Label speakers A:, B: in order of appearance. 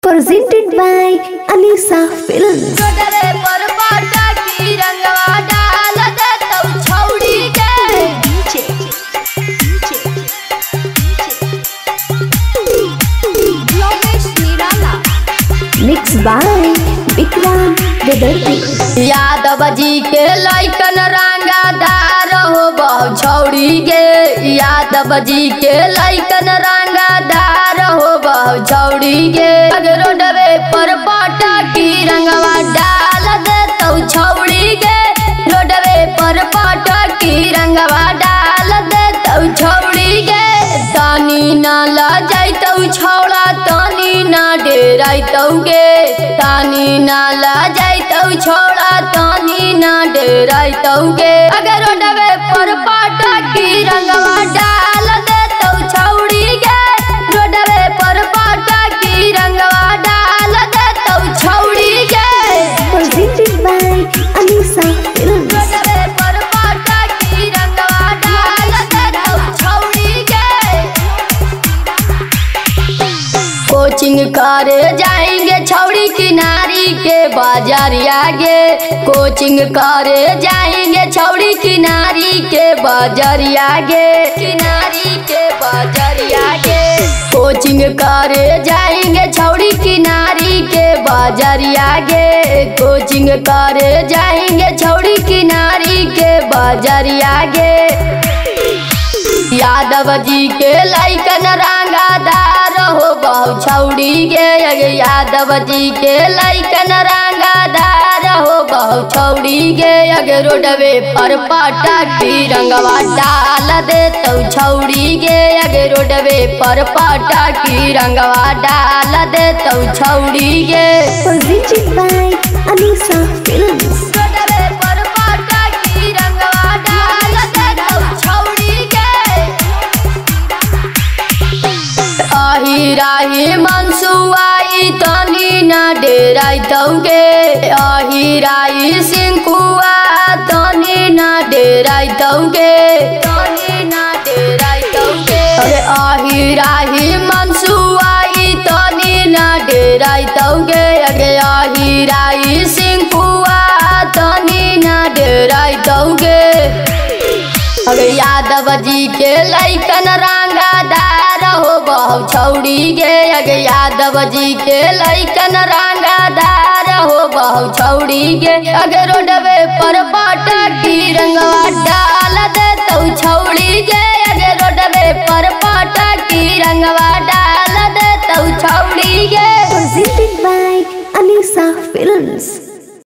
A: Presented by Alisa Films. Mixed by Vikram Vedarthi.
B: Yadav ji के लइकन रंगादार हो बहु छौड़ी गे। यादव जी के लइकन रंगादार हो बहु छौड़ी गे। रोडवे पर पटाकी रंगवा डाल दे तो छौड़ी गे। रोडवे पर पटाकी रंगवा डाल दे तो छौड़ी गे। तानी ना ला जाई तो छौड़ा तानी ना डेराई तो गे। तानी ना ला जाई तो छौड़ा तानी ना डेराई तो गे। अगर रोडवे पर पटाकी रंगवा डाल दे तो छौड़ी गे। रोडवे पर पटाकी रंगवा डाल दे तो छौड़ी गे।
A: Presented by Alisa Films.
B: Roadway पर पटाकी रंगवा डाल दे तो छौड़ी गे। कोचिंग करे जाएंगे छौड़ी किनारी के बाजारिया गे। कोचिंग करे जाएंगे छौड़ी किनारी के बाजारिया गे। किनारी के बाजारिया गे। कोचिंग करे जाएंगे छौड़ी किनारी के बाजारिया गे। कोचिंग करे जाएंगे छौड़ी किनारी के बाजारिया गे। यादव जी के लइकन रंगादार हो बहु छौड़ी गे। यादव जी के लइकन रंगादार हो बहु छौड़ी गे। अगे रोडवे पर पटाकी रंगवा डाल दे तो छौड़ी गे। अगे रोडवे पर पटाकी रंगवा डाल दे तो छौड़ी गे।
A: Presented by Alisa Films.
B: Roadway पर पटाकी रंगवा डाल दे तो छौड़ी गे। आही राही मनसुआई तनी ना डेराई तौगे। आही राही सिंकुआ तनी ना डेराई तौगे। तनी ना डेराई तौगे। अरे आही राही मनसुआई तनी ना डेराई तौगे। अगे आही राही सिंकुआ तनी ना डेराई तौगे। अरे यादव जी के लइकन रंगादार हो बहु छौड़ी गे। अगे यादव जी के लइकन रंगादार हो बहु छौड़ी गे। अगे रोडवे पर पटाकी रंगवा डाल दे तो छौड़ी गे। अगे रोडवे पर पटाकी रंगवा डाल दे तो छौड़ी गे।
A: Presented by Alisa Films.